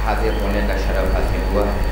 हाजिर होने का शरफ हासिल हुआ है।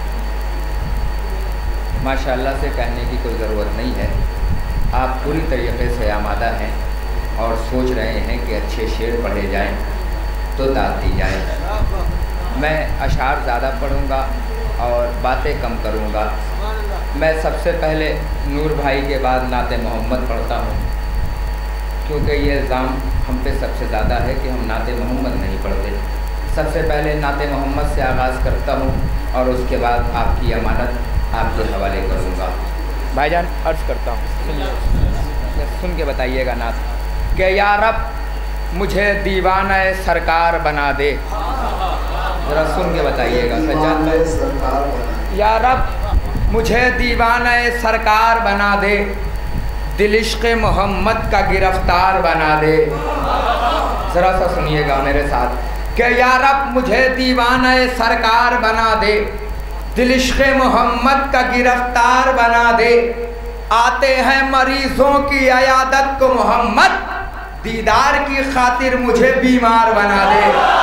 माशाअल्लाह से कहने की कोई ज़रूरत नहीं है। आप पूरी तरीके से आमादा हैं और सोच रहे हैं कि अच्छे शेर पढ़े जाएं तो दाद दी जाए। मैं अशार ज़्यादा पढ़ूँगा और बातें कम करूँगा। मैं सबसे पहले नूर भाई के बाद नाते मोहम्मद पढ़ता हूँ, क्योंकि ये इल्ज़ाम हम पे सबसे ज़्यादा है कि हम नाते मोहम्मद नहीं पढ़ते। सबसे पहले नाते मोहम्मद से आगाज़ करता हूँ और उसके बाद आपकी अमानत आपके हवाले करूँगा। भाईजान अर्ज़ करता हूँ, सुन के बताइएगा नात कि या रब मुझे दीवाना सरकार बना दे। ज़रा सुन के बताइएगा सज्जाद भाई। या रब मुझे दीवाना सरकार बना दे, दिल इश्क़ मोहम्मद का गिरफ्तार बना दे। ज़रा सा सुनिएगा मेरे साथ कि या रब मुझे दीवाना सरकार बना दे, दिल इश्क़ मोहम्मद का गिरफ्तार बना दे। आते हैं मरीज़ों की अयादत को मोहम्मद, दीदार की खातिर मुझे बीमार बना दे।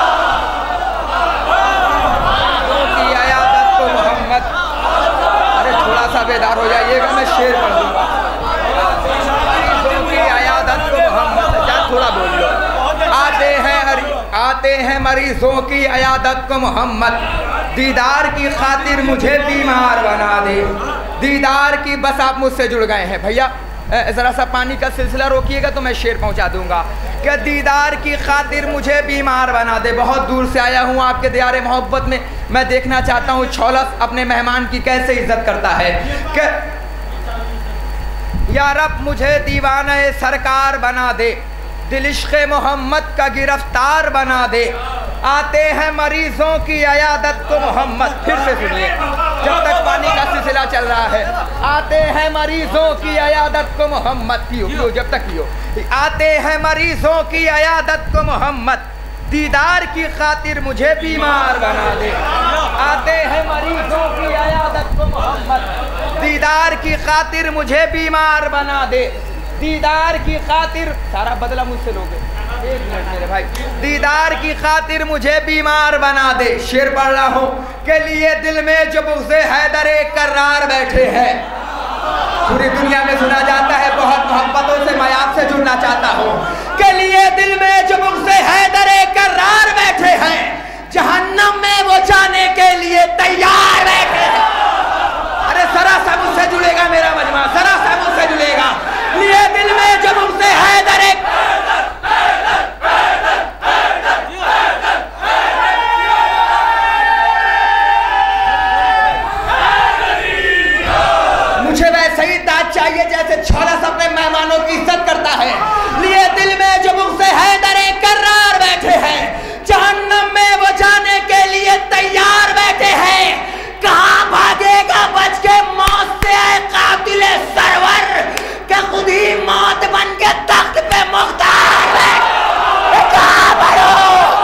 की अयादत को मोहम्मद, अरे थोड़ा सा बेदार हो जाइएगा, मैं शेर पढ़ दूँगा। मरीज़ों की अयादत को मोहम्मद, जा थोड़ा बोल लो। आते हैं मरीज़ों की अयादत को मोहम्मद, दीदार की खातिर मुझे बीमार बना दे। दीदार की, बस आप मुझसे जुड़ गए हैं भैया, ज़रा सा पानी का सिलसिला रोकिएगा तो मैं शेर पहुंचा दूंगा कि दीदार की खातिर मुझे बीमार बना दे। बहुत दूर से आया हूं आपके दियारे मोहब्बत में, मैं देखना चाहता हूं छौलस अपने मेहमान की कैसे इज्जत करता है। कि या रब मुझे दीवाना सरकार बना दे, दिल इश्क़ मोहम्मद का गिरफ्तार बना दे। आते हैं मरीज़ों की अयादत को मोहम्मद, फिर से सुनिए जब तक पानी का सिलसिला चल रहा है। आते हैं मरीज़ों की अयादत को मोहम्मद, पियो जब तक पियो। आते हैं मरीज़ों की अयादत को मोहम्मद, दीदार की खातिर मुझे बीमार बना दे। आते हैं मरीज़ों की अयादत को मोहम्मद, दीदार की खातिर मुझे बीमार बना दे। दीदार की खातिर, सारा बदला मुझसे लोगे, एक मिनट मेरे भाई। दीदार की खातिर मुझे बीमार बना दे। शेर पढ़ रहा हूँ के लिए दिल में जब उसे हैदर करार बैठे हैं। पूरी दुनिया में सुना जाता है, बहुत मोहब्बतों से मैं आपसे जुड़ना चाहता हूँ। के लिए दिल में जब उसे हैदर करार बैठे हैं, जहन्नम में वो जाने के लिए तैयार बैठे हैं। अरे जरा सा मुझसे जुड़ेगा मेरा मजमा, जरा सा मुझसे जुड़ेगा। लिए दिल में जब उसे हैदर मुझे वैसे ही दाद चाहिए जैसे छौलस अपने मेहमानों की इज्जत करता है। लिए दिल में जब उसे हैदर करार बैठे हैं, जहन्नम में वो जाने के लिए तैयार बैठे हैं। कहाँ भागेगा बच के मौत से आए कातिल सरवर, के खुद ही मौत बन के तख्त पे मुख्तार है। कहाँ भरो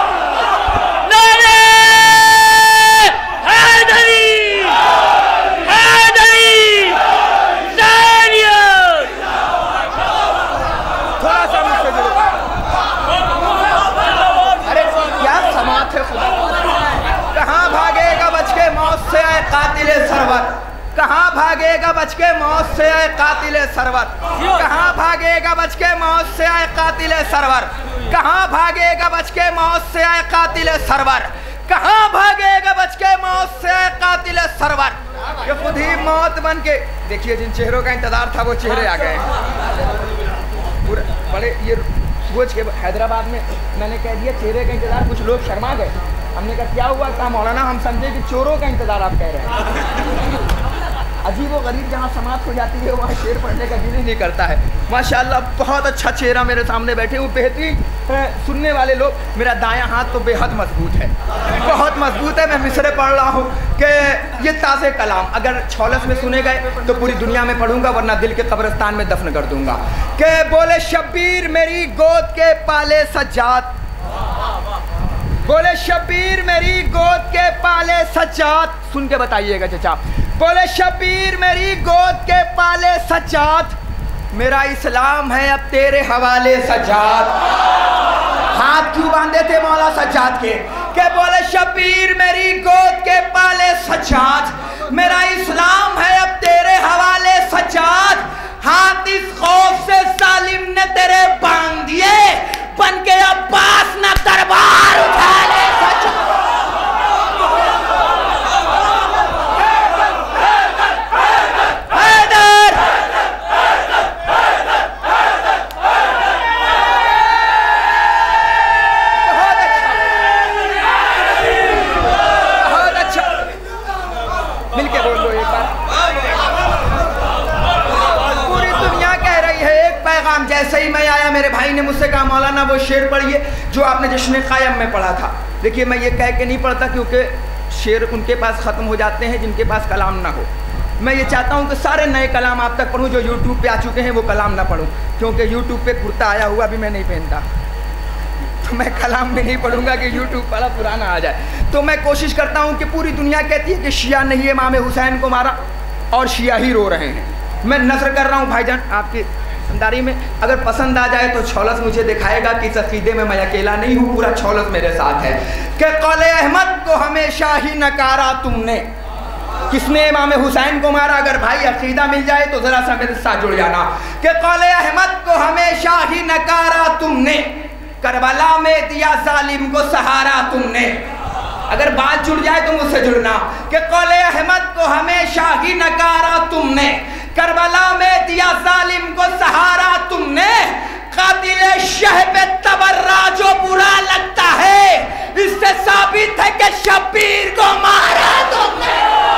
कातिल सरवर, कहाँ भागेगा बच के मौत से आए कातिल सरवर। कहाँ भागेगा बच के मौत से आए कातिल सरवर। कहाँ भागेगा बच के मौत से आए कातिल सरवर। कहाँ भागेगा बच के मौत से आए कातिल सरवर। ये खुद ही मौत बन के, देखिए जिन चेहरों का इंतजार था वो चेहरे आ गए पूरे बड़े। ये सोच के हैदराबाद में मैंने कह दिया चेहरे का इंतजार, कुछ लोग शर्मा गए। हमने कहा क्या हुआ? कहा मौलाना हम समझे कि चोरों का इंतजार आप कह रहे हैं। अजीब व गरीब जहाँ समाप्त हो जाती है वहाँ शेर पढ़ने का दिल ही नहीं करता है। माशाअल्लाह बहुत अच्छा चेहरा मेरे सामने बैठे हुए बेहतरीन सुनने वाले लोग। मेरा दायां हाथ तो बेहद मजबूत है, बहुत मजबूत है। मैं मिसरे पढ़ रहा हूँ कि ये ताज़े कलाम अगर छौलस में सुने गए तो पूरी दुनिया में पढ़ूंगा, वरना दिल के कब्रिस्तान में दफन कर दूंगा। कि बोले शब्बीर मेरी गोद के पाले सज्जाद, बोले शब्बीर मेरी गोद के पाले सज्जाद। सुन के बताइएगा चचा। बोले शब्बीर मेरी गोद के पाले सज्जाद, मेरा इस्लाम है अब तेरे हवाले सज्जाद। हाथ क्यों बांधे थे मौला सज्जाद के? के बोले शबीर मेरी गोद के पाले सज्जाद, मेरा इस्लाम है अब तेरे हवाले सज्जाद। हाथ इस खौफ से सालिम ने तेरे बांध दिए, बन के अब्बास ना दरबार उठा ले सज्जाद। जैसे ही मैं आया मेरे भाई ने मुझसे कहा मौलाना वो शेर पढ़िए जो आपने जश्न क़याम में पढ़ा था। देखिए मैं ये कह के नहीं पढ़ता क्योंकि शेर उनके पास ख़त्म हो जाते हैं जिनके पास कलाम ना हो। मैं ये चाहता हूँ कि सारे नए कलाम आप तक पढ़ूँ, जो यूट्यूब पे आ चुके हैं वो कलाम ना पढ़ूँ, क्योंकि यूट्यूब पे कुर्ता आया हुआ भी मैं नहीं पहनता, तो मैं कलाम भी नहीं पढ़ूँगा कि यूट्यूब वाला पुराना आ जाए। तो मैं कोशिश करता हूँ कि पूरी दुनिया कहती है कि शिया ने ही इमाम हुसैन को मारा और शिया ही रो रहे हैं। मैं नज़र कर रहा हूँ भाईजान आपकी समझदारी में, अगर पसंद आ जाए तो छौलस मुझे दिखाएगा कि इस अकीदे में मैं अकेला नहीं हूँ, पूरा छौलस मेरे साथ है। कि कौले अहमद को हमेशा ही नकारा तुमने, किसने इमाम हुसैन को मारा? अगर भाई अकीदा मिल जाए तो ज़रा सा मेरे साथ जुड़ जाना। कि कौले अहमद को हमेशा ही नकारा तुमने, करबला में दिया जालिम को सहारा तुमने। अगर बात जुड़ जाए तो मुझसे जुड़ना। कि कौले अहमद को हमेशा ही नकारा तुमने, करबला में दिया जालिम को सहारा तुमने। कातिले शह पे तबर्रा जो बुरा लगता है, इससे साबित है कि शब्बीर को मारा तुमने।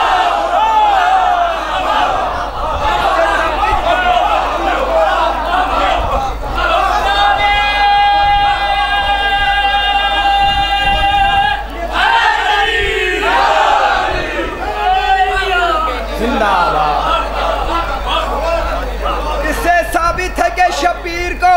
शब्बीर को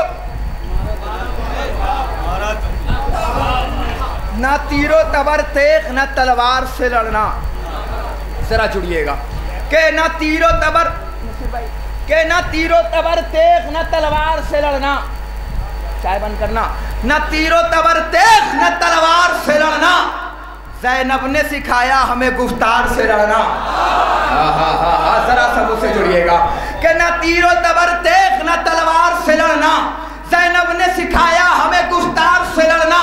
ना तीरो तबर तेख ना तलवार से लड़ना, जरा जुड़िएगा। के ना तीरो तबर, के ना तीरो तबर तेख ना तलवार से लड़ना, चाय बंद करना। ना तीरो तबर तेख ना तलवार से लड़ना, ज़ैनब ने सिखाया हमें गुफ्तार से लड़ना। जरा सब उससे जुड़िएगा। कि ना तीरो तबर तेख ना तलवार से लड़ना, ज़ैनब ने सिखाया हमें गुफ्तार से लड़ना।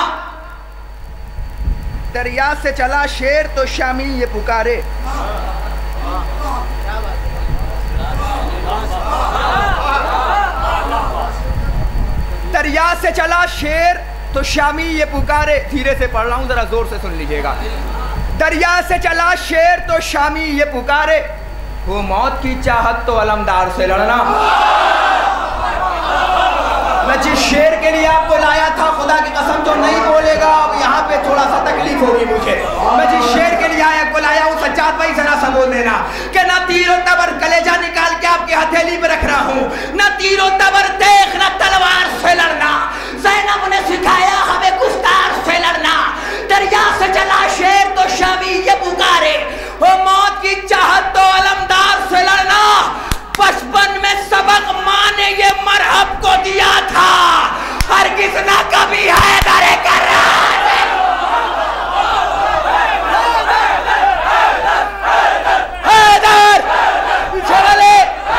दरिया से चला शेर तो शामी ये पुकारे, दरिया से चला शेर तो शामी ये पुकारे। धीरे से पढ़ रहा हूं, जरा जोर से सुन लीजिएगा। दरिया से चला शेर तो शामी ये पुकारे, वो मौत की चाहत तो अलमदार से लड़ना। मैं जिस शेर के लिए आपको लाया था, खुदा की कसम जो नहीं बोलेगा अब यहाँ पे थोड़ा सा तकलीफ होगी मुझे। मैं जिस शेर के लिए आपको लाया हूँ, सज्जाद भाई जरा सा बोल देना। कि ना तीरो तबर, कलेजा निकाल के आपकी हथेली पे रख रहा हूँ, ना तीरो तबर देख ना तलवार से लड़ना, ज़ैनब ने सिखाया हमें गुफ्तार से लड़ना। दरिया से चला शेर तो शामी ये पुकारे, वो मौत की चाहत तो अलमदार से लड़ना। बचपन में सबक माँ ने ये मरहब को दिया था, हरगिज़ ना कभी हैदर कर रहा है। हैदर पीछे वाले,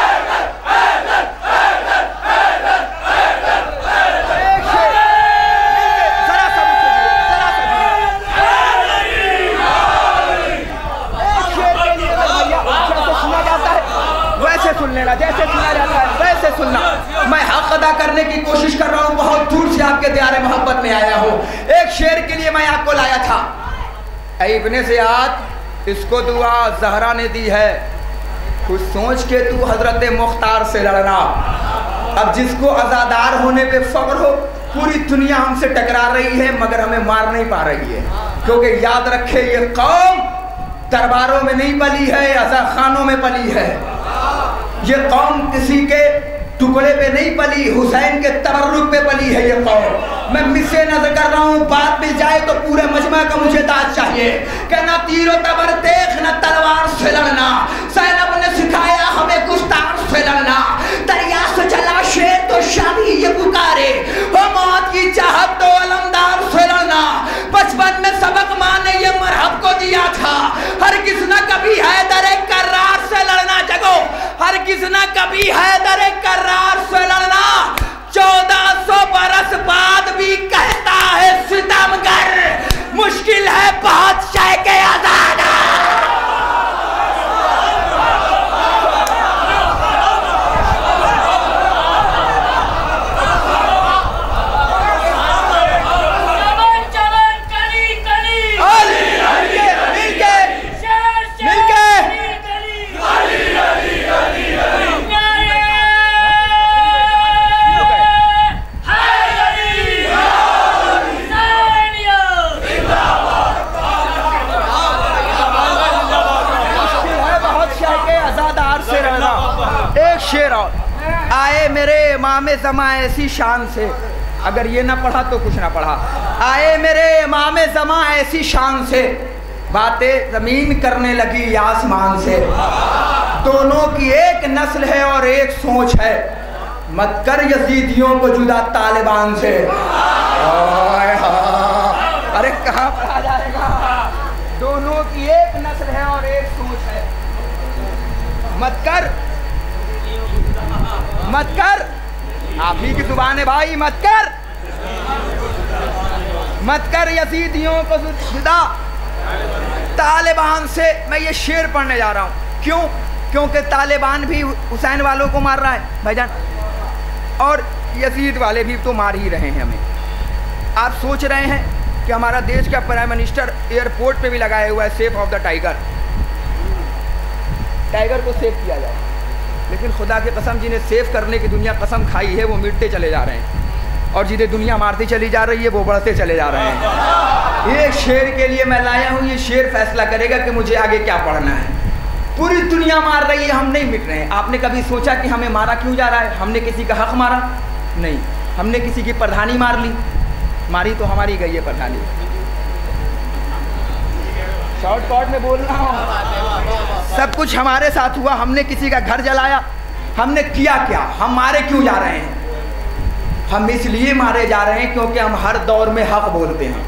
सुन लेना, जैसे सुना जाता है वैसे सुनना। मैं हक अदा करने की कोशिश कर रहा हूँ, बहुत दूर से आपके दियारे मोहब्बत में आया हूँ। एक शेर के लिए मैं आपको लाया था। इब्ने ज़ियाद, इसको दुआ ज़हरा ने दी है, कुछ सोच के तू हजरत मुख्तार से लड़ना। अब जिसको आज़ादार होने पे फ़ख्र हो, पूरी दुनिया हमसे टकरा रही है मगर हमें मार नहीं पा रही है, क्योंकि याद रखे ये कौम दरबारों में नहीं पली है, अज़ा खानों में पली है। ये कौम किसी के टुकड़े पे नहीं पली, हुसैन के तबर्रुक पे पली है ये कौम। मैं मिसे नजर कर रहा हूँ, बात मिल जाए तो पूरे मजमा का मुझे दाद चाहिए। कि ना तीरो तबर देख ना तलवार से लड़ना, ज़ैनब ने सिखाया हमें गुफ्तार से लड़ना। दरिया से चला शेर तो शामी ये पुकारे, वो मौत की चाहत तो अलमदार से लड़ना। बचपन में सबक सबको दिया था। हरगिज़ न कभी हैदर कर्रार से लड़ना जगो, हरगिज़ न कभी हैदर कर्रार से लड़ना। 1400 बरस बाद भी कहता है सितमगर, मुश्किल है बादशाह के आजाद। शेर और आए मेरे इमाम ज़मा ऐसी शान से, अगर ये ना पढ़ा तो कुछ ना पढ़ा। आए मेरे इमाम ज़मा ऐसी शान से, बातें ज़मीन करने लगी आसमान से। दोनों की एक नस्ल है और एक सोच है, मत कर यजीदियों को जुदा तालिबान से। अरे कहाँ पर आ जाएगा? दोनों की एक नस्ल है और एक सोच है, मत कर मत कर, आप ही की जुबान है भाई, मत कर यजीदियों को जुदा तालिबान से। मैं ये शेर पढ़ने जा रहा हूँ, क्यों? क्योंकि तालिबान भी हुसैन वालों को मार रहा है भाईजान, और यजीद वाले भी तो मार ही रहे हैं हमें। आप सोच रहे हैं कि हमारा देश का प्राइम मिनिस्टर एयरपोर्ट पे भी लगाए हुआ है safe of the tiger, tiger को सेफ किया जाए, लेकिन खुदा की कसम जिन्हें सेव करने की दुनिया कसम खाई है वो मिटते चले जा रहे हैं, और जिन्हें दुनिया मारती चली जा रही है वो बढ़ते चले जा रहे हैं। ये शेर के लिए मैं लाया हूँ, ये शेर फैसला करेगा कि मुझे आगे क्या पढ़ना है। पूरी दुनिया मार रही है, हम नहीं मिट रहे हैं। आपने कभी सोचा कि हमें मारा क्यों जा रहा है? हमने किसी का हक मारा नहीं, हमने किसी की प्रधानी मार ली, मारी तो हमारी गई है प्रधानी। शॉर्टकट में बोल रहा हूँ, सब कुछ हमारे साथ हुआ। हमने किसी का घर जलाया, हमने किया क्या? हम मारे क्यों जा रहे हैं? हम इसलिए मारे जा रहे हैं क्योंकि हम हर दौर में हक बोलते हैं।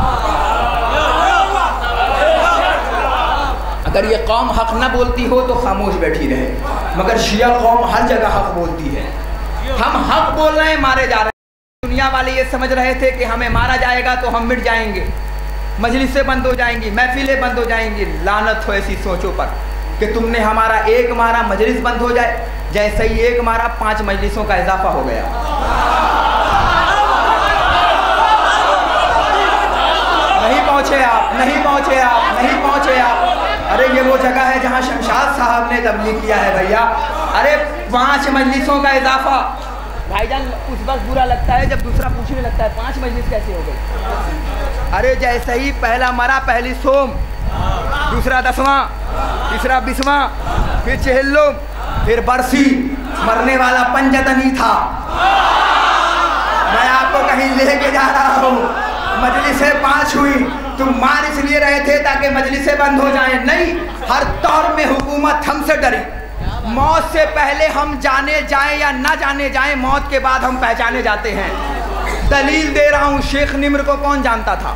अगर ये कौम हक ना बोलती हो तो खामोश बैठी रहे, मगर शिया कौम हर जगह हक बोलती है। हम हक बोल रहे हैं, मारे जा रहे हैं। दुनिया वाले ये समझ रहे थे कि हमें मारा जाएगा तो हम मिट जाएंगे, मजलिसें बंद हो जाएंगी, महफिलें बंद हो जाएंगी। लानत हो ऐसी सोचों पर कि तुमने हमारा एक मारा मजलिस बंद हो जाए, जैसे ही एक मारा 5 मजलिसों का इजाफा हो गया। नहीं पहुँचे आप, नहीं पहुँचे आप, नहीं पहुँचे आप। अरे ये वो जगह है जहाँ शमशाद साहब ने तबलीग किया है भैया। अरे 5 मजलिसों का इजाफा। भाईजान उस वक्त बुरा लगता है जब दूसरा पूछने लगता है 5 मजलिस कैसे हो गई। अरे जैसे ही पहला मरा, पहली सोम, दूसरा 10वां, तीसरा 20वां, फिर चेहल्लुम, फिर बरसी, मरने वाला पंजतनी था। मैं आपको कहीं लेके जा रहा हूँ। मजलिसें 5 हुई, तुम मार इसलिए रहे थे ताकि मजलिसें बंद हो जाएं। नहीं, हर दौर में हुकूमत हमसे डरी। मौत से पहले हम जाने जाएं या ना जाने जाएं, मौत के बाद हम पहचाने जाते हैं। दलील दे रहा हूँ, शेख निम्र को कौन जानता था?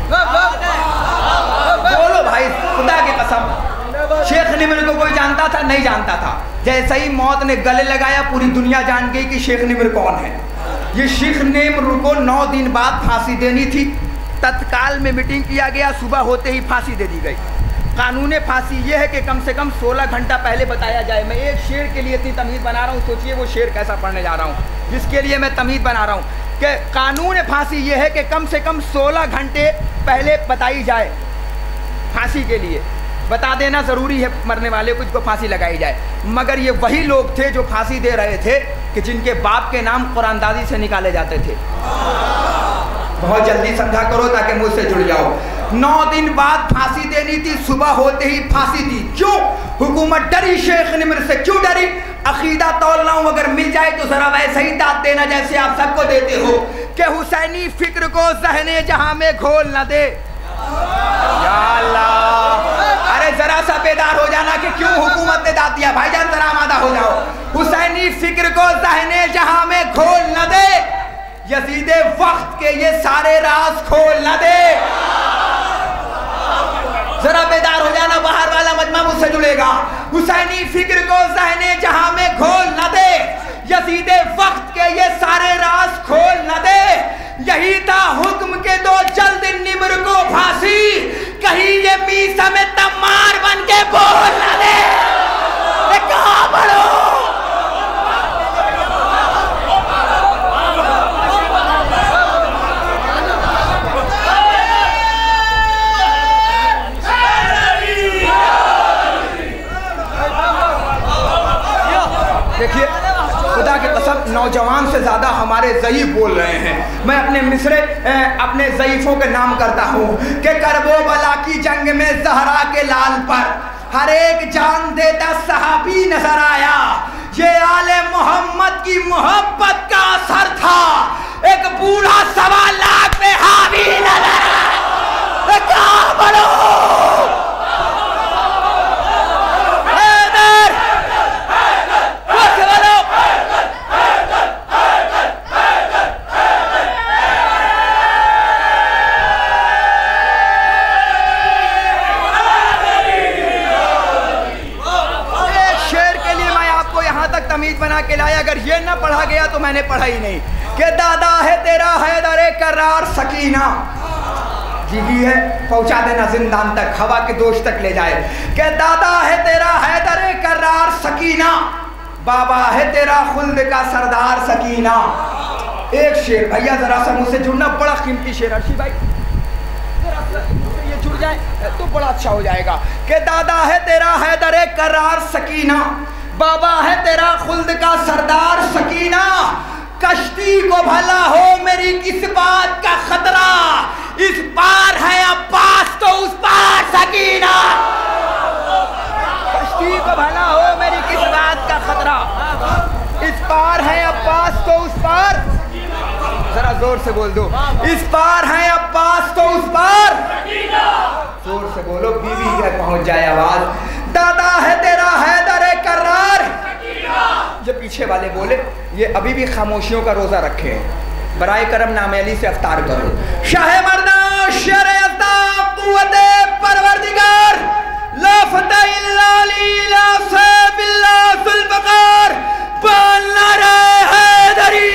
बोलो भाई, खुदा की कसम, शेख निम्र को कोई जानता था? नहीं जानता था। जैसे ही मौत ने गले लगाया, पूरी दुनिया जान गई कि शेख निम्र कौन है। ये शेख निम्र को 9 दिन बाद फांसी देनी थी। तत्काल में मीटिंग किया गया, सुबह होते ही फांसी दे दी गई। कानून फांसी ये है कि कम से कम 16 घंटा पहले बताया जाए। मैं एक शेर के लिए इतनी तमीज़ बना रहा हूँ, सोचिए वो शेर कैसा पढ़ने जा रहा हूँ जिसके लिए मैं तमीज़ बना रहा हूँ कि कानून फांसी ये है कि कम से कम 16 घंटे पहले बताई जाए। फांसी के लिए बता देना ज़रूरी है, मरने वाले को इसको फांसी लगाई जाए। मगर ये वही लोग थे जो फांसी दे रहे थे कि जिनके बाप के नाम कुरानदाजी से निकाले जाते थे। बहुत जल्दी समझा करो ताकि मुझसे जुड़ जाओ। 9 दिन बाद फांसी देनी थी, सुबह होते ही फांसी दी। क्यों? हुकूमत डरी शेख निम्र से। क्यों डरी? अकीदा तौल रहा हूँ, अगर मिल जाए तो जरा वैसे ही दाद देना जैसे आप सबको देते हो कि हुसैनी फिक्र को ज़हने जहां में घोल न दे। या अल्लाह, अरे जरा सा बेदार हो जाना कि क्यों हुकूमत ने दाद दिया। भाईजान जरा आमादा हो जाओ। हुसैनी फिक्र को ज़हने जहां में घोल न दे, यजीदे वक्त के ये सारे राज खोल न दे। जरा बेदार हो जाना, बाहर वाला मजमा मुझसे जुड़ेगा। हुसैनी फिक्र को ज़हने जहां में घोल न दे, यजीदे वक्त के ये सारे राज खोल न दे। यही था हुक्म के दो जल्द निम्र को फांसी, कहीं ये मीसा में तमार बन के बोल न दे। कहाँ बढ़ो देखिए, खुदा की कसम नौजवान से ज़्यादा हमारे ज़ईफ़ बोल रहे हैं। मैं अपने मिसरे अपने ज़ईफ़ों के नाम करता हूँ कि करबो बला की जंग में ज़हरा के लाल पर हर एक जान देता सहाबी नजर आया। ये आले मोहम्मद की मोहब्बत का असर था, एक बूढ़ा 1.25 लाख में हावी नजर आया। कहाँ बढ़ो बना के लाया। अगर ये ना पढ़ा गया तो मैंने पढ़ा ही नहीं। कि दादा है तेरा हैदरे करार सकीना, जीगी है पहुंचा देना जिंदान तक, हवा के दोष तक ले जाए। कि दादा है तेरा हैदरे करार सकीना, बाबा है तेरा खुल्द का सरदार सकीना। एक शेर भैया जरा सा मुझसे जुड़ना, बड़ा कीमती शेर अर्शी भाई, ये जुड़ जाए तो बड़ा अच्छा हो जाएगा। कि दादा है तेरा हैदरे करार सकीना, बाबा है तेरा खुल्द का सरदार सकीना। कश्ती को भला हो मेरी किस बात का खतरा, इस पार है अब्बास तो उस पार सकीना। कश्ती को भला हो मेरी किस बात का खतरा, इस पार है अब्बास तो उस पार, जरा जोर से बोल दो, इस पार है अब्बास तो उस पार। जोर से बोलो, बीवी तक पहुंच जाए आवाज। दादा है तेरा हैदरे करार, जो पीछे वाले बोले ये अभी भी खामोशियों का रोजा रखे हैं। बराए करम नाम अली से अफ्तार करो। शाह मर्दा शेर अता कुव्वते परवरदिगार, ला फतह इल्ला लीला से बिल्ला जुल्फकार, बोलना रे हैदरी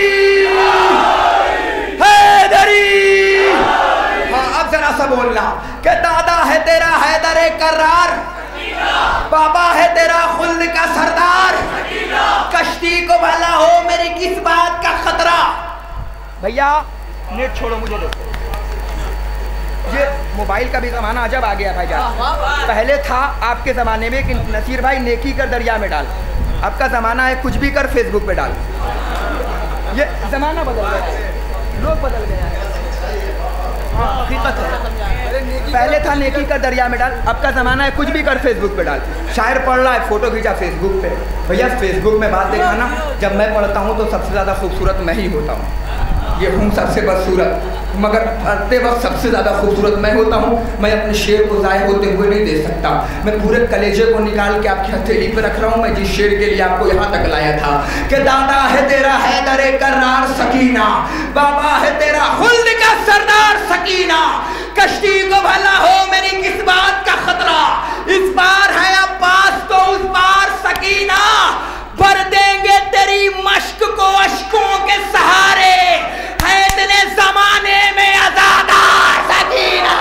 हैदरी। हाँ अब जरा सा बोलना कि दादा है तेरा हैदरे करार, बाबा है तेरा खुल्द का सरदार, कश्ती को भला हो मेरी किस बात का खतरा। भैया नेट छोड़ो, मुझे दो। ये मोबाइल का भी जमाना अजब आ गया भाईजान। पहले था आपके जमाने में कि नसीर भाई नेकी कर दरिया में डाल, अब का जमाना है कुछ भी कर फेसबुक पे डाल। ये जमाना बदल गया है, लोग बदल गए हैं। हाँ हकीकत है, पहले था नेकी का दरिया में डाल, अब का ज़माना है कुछ भी कर फेसबुक पे डाल। शायर पढ़ रहा है फ़ोटो खींचा फेसबुक पे। भैया फेसबुक में बात देखा ना, जब मैं पढ़ता हूँ तो सबसे ज़्यादा खूबसूरत मैं ही होता हूँ। ये हूँ सबसे बदसूरत, मगर पढ़ते वक्त सबसे ज़्यादा खूबसूरत मैं होता हूँ। मैं अपने शेर को ज़ाहिर होते हुए नहीं दे सकता। मैं पूरे कलेजे को निकाल के आपकी हथेली पे रख रहा हूँ। मैं जिस शेर के लिए आपको यहाँ तक लाया था कि दादा है तेरा हैदरे करार सकीना, बाबा है तेरा खुल्द का सरदार सकीना। कश्ती को भला हो मेरी किस बात का खतरा, इस पार है अब्बास तो उस पार सकीना। भर देंगे तेरी मश्क को अश्कों के सहारे, है इतने जमाने में आजादार सकीना।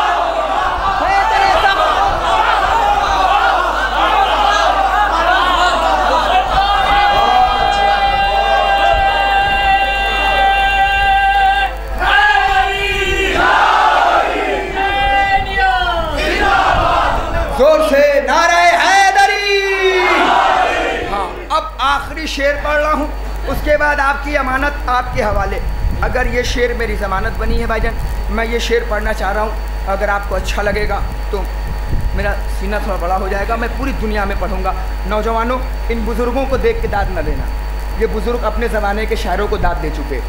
जोर से नारे हैदरी। हाँ अब आखिरी शेर पढ़ रहा हूँ, उसके बाद आपकी अमानत आपके हवाले। अगर ये शेर मेरी ज़मानत बनी है भाईजान, मैं ये शेर पढ़ना चाह रहा हूँ। अगर आपको अच्छा लगेगा तो मेरा सीना थोड़ा बड़ा हो जाएगा, मैं पूरी दुनिया में पढ़ूंगा। नौजवानों, इन बुज़ुर्गों को देख के दाद न देना, ये बुज़ुर्ग अपने ज़माने के शायरों को दाद दे चुके।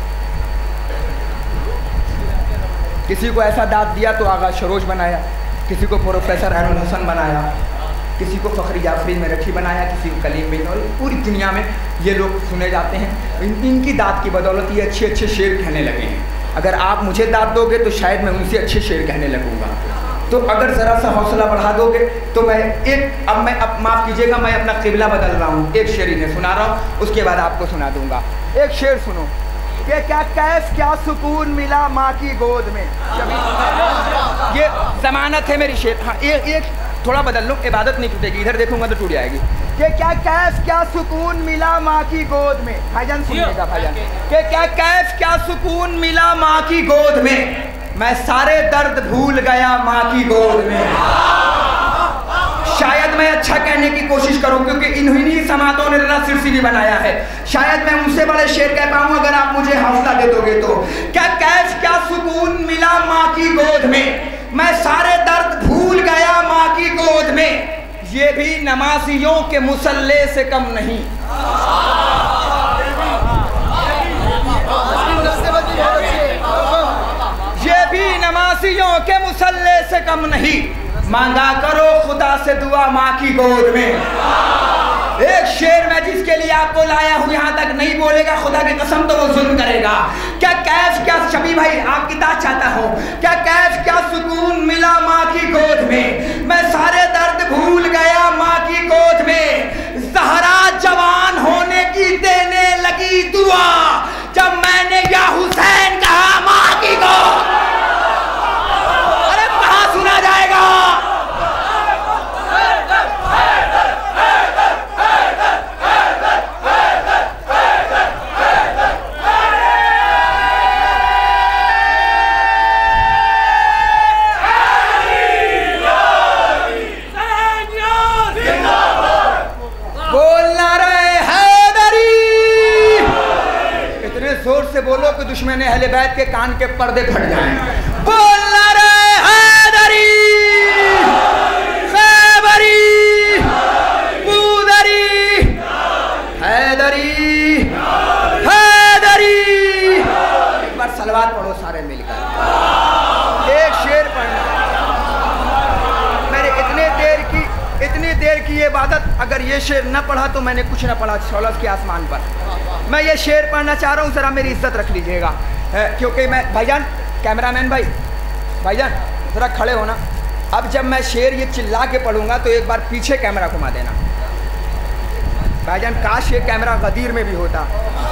किसी को ऐसा दाद दिया तो आगा शरोज बनाया, किसी को प्रोफेसर अहरुल हसन बनाया, किसी को फ़खरी जाफरी मेरठी बनाया, किसी को कलीम बिन, और पूरी दुनिया में ये लोग सुने जाते हैं। इनकी दाद की बदौलत ये अच्छे अच्छे शेर कहने लगे हैं। अगर आप मुझे दाद दोगे तो शायद मैं उनसे अच्छे शेर कहने लगूँगा। तो अगर ज़रा सा हौसला बढ़ा दोगे तो मैं अब माफ़ कीजिएगा, मैं अपना किबला बदल रहा हूँ, एक शेर इन्हें सुना रहा हूँ, उसके बाद आपको सुना दूंगा। एक शेर सुनो कि क्या कैफ क्या सुकून मिला माँ की गोद में। ये जमानत है मेरी शेर। हाँ एक थोड़ा बदल लो, इबादत नहीं टूटेगी, इधर देखूंगा तो टूट जाएगी। कि क्या कैफ क्या सुकून मिला माँ की गोद में। भाईजान सुनिएगा भाईजान, कि क्या कैफ क्या सुकून मिला माँ की गोद में, मैं सारे दर्द भूल गया माँ की गोद में। शायद मैं अच्छा कहने की कोशिश करूं क्योंकि इन्हीं समातों ने मेरा सिलसिला बनाया है, शायद मैं उनसे बड़े शेर कह पाऊं अगर आप मुझे हौसला दे दोगे तो। क्या कैफ क्या सुकून मिला माँ की गोद में, मैं सारे दर्द भूल गया माँ की गोद में, ये भी नमाजियों के मुसल्ले से कम नहीं। ये भी नमाजियों के मुसल्ले से कम नहीं, मांगा करो खुदा से दुआ माँ की गोद में। एक शेर में जिसके लिए आपको लाया हूँ यहाँ तक नहीं बोलेगा खुदा की कसम तो वो जुल्म करेगा। क्या कैफ क्या शबी भाई आपकी दाद चाहता हूँ, क्या कैफ क्या सुकून मिला माँ की गोद में, मैं सारे दर्द भूल गया माँ की गोद में, ज़हरा जवान होने की देने लगी दुआ, जब मैंने या हुसैन कहा माँ की गोद। अरे कहाँ सुना जाएगा। से बोलो कि दुश्मन अहले बैत के कान के पर्दे फट जाएं। बोलना रे हैदरी खैबरी पूदरी हैदरी हैदरी। एक बार सलवात पढ़ो सारे मिलकर, एक शेर पढ़ना। मैंने इतनी देर की ये इबादत, अगर ये शेर न पढ़ा तो मैंने कुछ न पढ़ा सौलभ के आसमान पर। मैं ये शेर पढ़ना चाह रहा हूँ, ज़रा मेरी इज्जत रख लीजिएगा क्योंकि मैं भाईजान कैमरामैन भाईजान ज़रा खड़े होना। अब जब मैं शेर ये चिल्ला के पढ़ूंगा तो एक बार पीछे कैमरा घुमा देना भाईजान। काश ये कैमरा गदीर में भी होता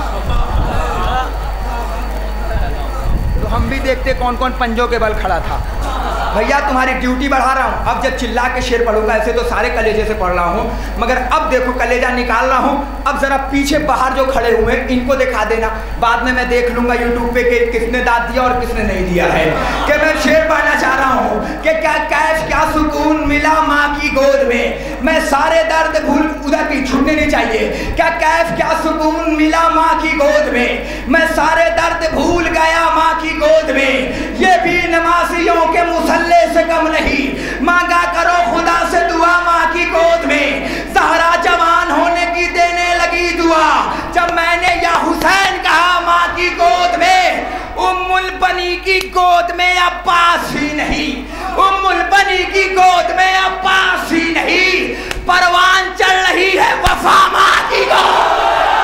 तो हम भी देखते कौन कौन पंजों के बल खड़ा था। भैया तुम्हारी ड्यूटी बढ़ा रहा हूँ, अब जब चिल्ला के शेर पढ़ूंगा, ऐसे तो सारे कलेजे से पढ़ रहा हूँ मगर अब देखो कलेजा निकाल रहा हूँ। अब जरा पीछे बाहर जो खड़े हुए हैं इनको दिखा देना, बाद में मैं देख लूंगा यूट्यूब पे कि किसने दाद दिया और किसने नहीं दिया है। कि मैं शेर पढ़ना चाह रहा हूँ कि क्या कैफ क्या सुकून मिला माँ की गोद में, मैं सारे दर्द भूल, उधर भी छूटने नहीं चाहिए। क्या कैफ क्या सुकून मिला माँ की गोद में, मैं सारे दर्द भूल गया माँ की गोद में, ये भी नमाजियों के मुसल्ले से कम नहीं, मांगा करो खुदा से दुआ माँ की गोद में, ज़हरा जवान होने की देने लगी दुआ, जब मैंने या हुसैन कहा माँ की गोद में। उम्मुल बनी की गोद में अब्बास ही नहीं, उम्मुल बनी की गोद में अब्बास ही नहीं, परवान चल रही है वफा माँ की गोद।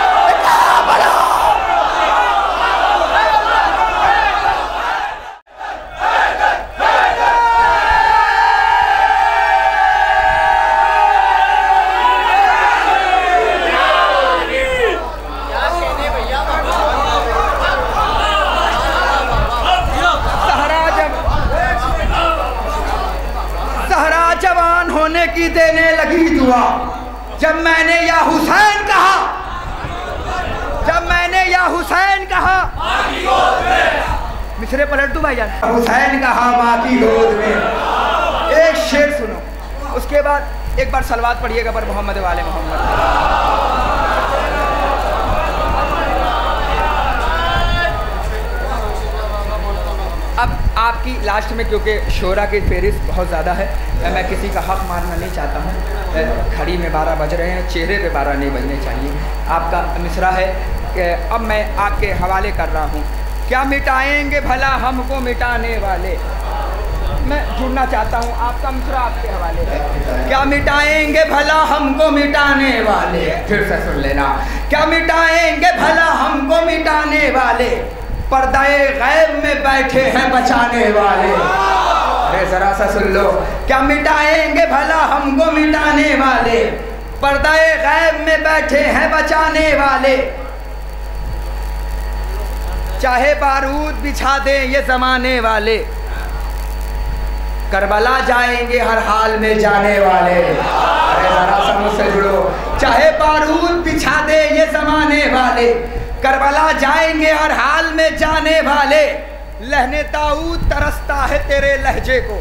की देने लगी दुआ, जब मैंने या हुसैन कहा, जब मैंने या हुसैन कहा मिसरे पलट दूं भाईजान, हुसैन कहा माँ की गोद में। एक शेर सुनो, उसके बाद एक बार सलवात पढ़िएगा पर मोहम्मद वाले मोहम्मद। अब आपकी लास्ट में, क्योंकि शोरा की फेरिस्त बहुत ज़्यादा है, मैं किसी का हक़ मारना नहीं चाहता हूँ। घड़ी में 12 बज रहे हैं, चेहरे पे 12 नहीं बजने चाहिए। आपका मिसरा है कि अब मैं आपके हवाले कर रहा हूँ, क्या मिटाएंगे भला हमको मिटाने वाले। मैं जुड़ना चाहता हूँ, आपका मिसरा आपके हवाले है। क्या मिटाएंगे भला हमको मिटाने वाले, फिर से सुन लेना। क्या मिटाएंगे भला हमको मिटाने वाले, पर्दाए गैब में बैठे हैं बचाने वाले। अरे जरा सा सुन लो, क्या मिटाएंगे भला हमको मिटाने वाले, पर्दाए गैब में बैठे हैं बचाने वाले। चाहे बारूद बिछा दे ये जमाने वाले, करबला जाएंगे हर हाल में जाने वाले। अरे जरा सा मुझसे जुड़ो, चाहे बारूद बिछा दे ये जमाने वाले, करबला जाएंगे हर हाल में जाने वाले। लहने दाऊद तरसता है तेरे लहजे को,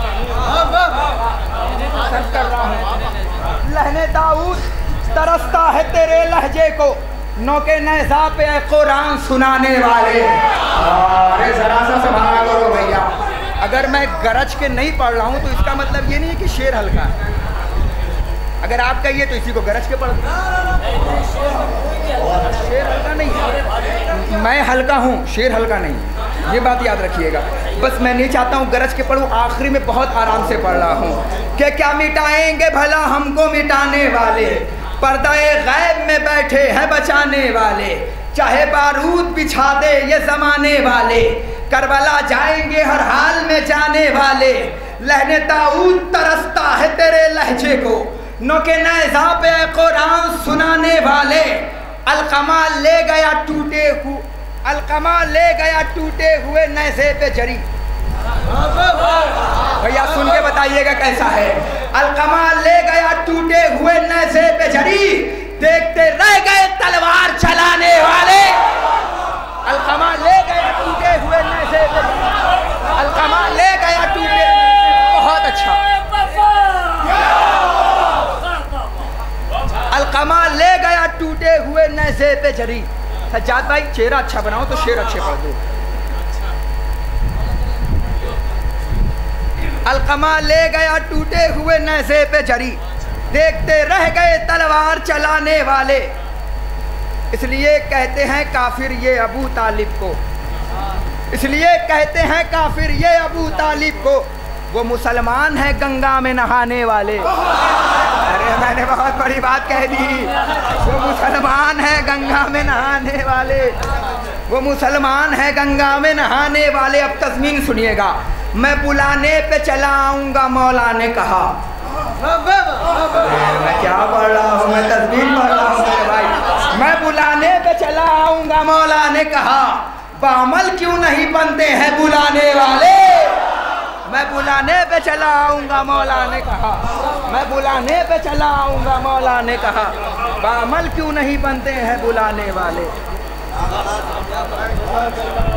लहने दाऊद तरसता है तेरे लहजे को, नौके नज़ा पे कुरान सुनाने वाले। अरे जरा सा संभाला करो भैया, अगर मैं गरज के नहीं पढ़ रहा हूँ तो इसका मतलब ये नहीं है कि शेर हल्का है। अगर आप कहिए तो इसी को गरज के पढ़ दो। शेर हल्का नहीं है, मैं हल्का हूँ, शेर हल्का नहीं है, ये बात याद रखिएगा। बस मैं नहीं चाहता हूँ गरज के पढ़ूँ, आखिरी में बहुत आराम से पढ़ रहा हूँ कि क्या मिटाएंगे भला हमको मिटाने वाले, पर्दाए गैब में बैठे हैं बचाने वाले। चाहे बारूद बिछा दे ये जमाने वाले, करबला जाएंगे हर हाल में जाने वाले। लहने दाऊद तरसता है तेरे लहजे को, नौके नज़ा पे कुरान सुनाने वाले। अलकमा ले गया टूटे हुए, अलकमा ले गया टूटे हुए नज़े पे जरी। भैया सुन के बताइएगा कैसा है। अलकमा ले गया टूटे हुए नज़े पे जरी, देखते रह गए तलवार चलाने वाले। अलकमा ले गया टूटे हुए नज़े पे जरी, अलकमा ले गया टूटे। बहुत अच्छा, अलकमा ले गया टूटे हुए नज़े पे जरी। सज्जाद भाई चेहरा अच्छा बनाओ तो शेर अच्छे पढ़ दो। अलकमा ले गया टूटे हुए नज़े पे जरी, देखते रह गए तलवार चलाने वाले। इसलिए कहते हैं काफिर ये अबू तालिब को, इसलिए कहते हैं काफिर ये अबू तालिब को, वो मुसलमान है गंगा में नहाने वाले। अरे मैंने बहुत बड़ी बात कह दी, वो मुसलमान है गंगा में नहाने वाले, वो मुसलमान है गंगा में नहाने वाले। अब तस्मीन सुनिएगा, मैं बुलाने पे चला आऊँगा मौला ने कहा। मैं क्या पढ़ रहा हूँ, मैं तस्मीन पढ़ रहा हूँ मेरे भाई। मैं बुलाने पे चला आऊँगा मौला ने कहा, बामल क्यों नहीं बनते हैं बुलाने वाले। मैं बुलाने पे चला आऊँगा मौला ने कहा, मैं बुलाने पे चला आऊँगा मौला ने कहा, बामल क्यों नहीं बनते हैं बुलाने वाले।